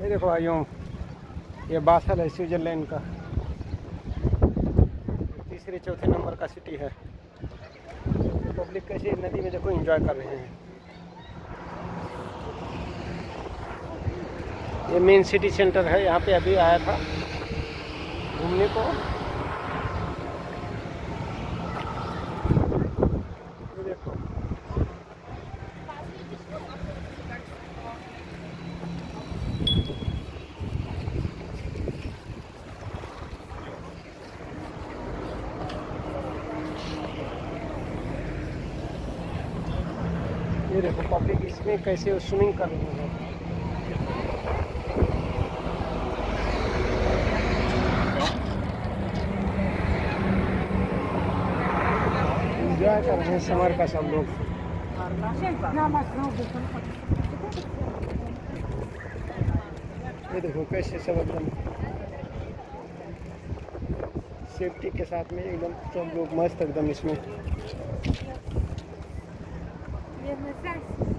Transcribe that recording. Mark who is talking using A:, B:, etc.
A: ये देखो भाइयों, ये बासल है स्विट्ज़रलैंड का, तीसरे चौथे नंबर का सिटी है। पब्लिक कैसे नदी में देखो एंजॉय कर रहे हैं। ये मेन सिटी सेंटर है, यहाँ पे अभी आया था घूमने को। ये देखो ये देखो पब्लिक इसमें कैसे स्विमिंग कर रहे हैं। एंजॉय कर रहे हैं समर का सब लोग। ये देखो कैसे सब एकदम सेफ्टी के साथ में एकदम सब लोग मस्त एकदम इसमें।